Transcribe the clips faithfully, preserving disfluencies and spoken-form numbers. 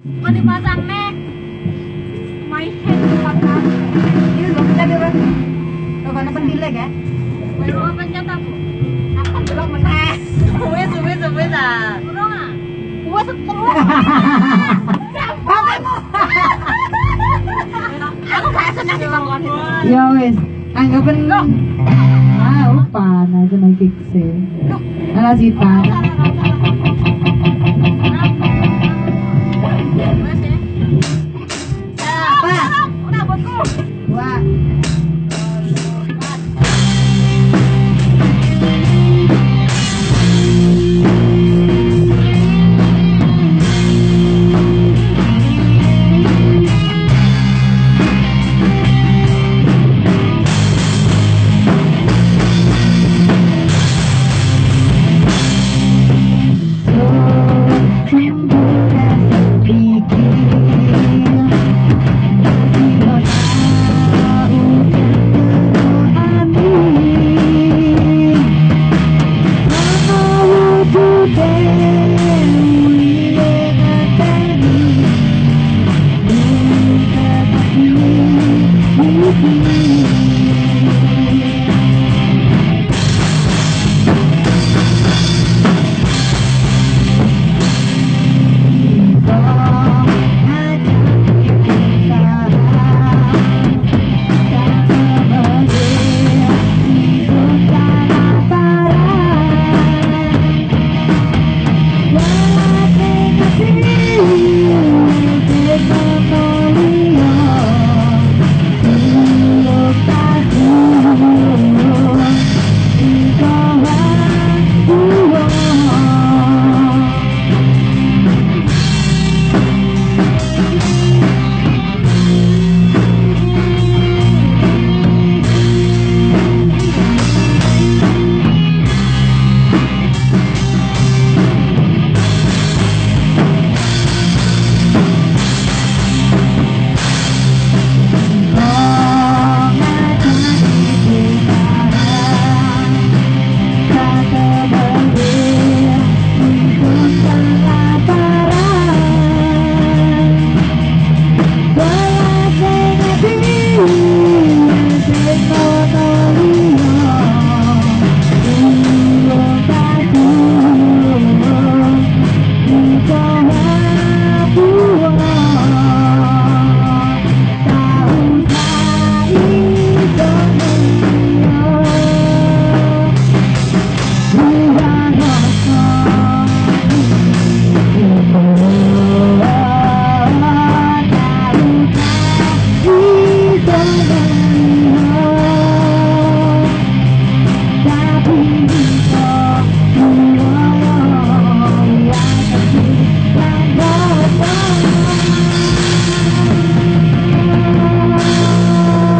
Kok dipasang nih? My head dipasang. Ini belum bisa dia bang. Kalau karena pentilek ya. Baru apa pencet aku? Akan belum meneh. Wes wes wes ah. Kurang ah. Gua seteru. Bapakmu. Aku gak senang dibangkon. Ya wes, anggapan lo. Ah, lupa nah itu nang kikse. Ala Sita. Wah.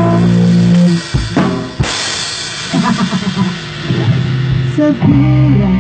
Segura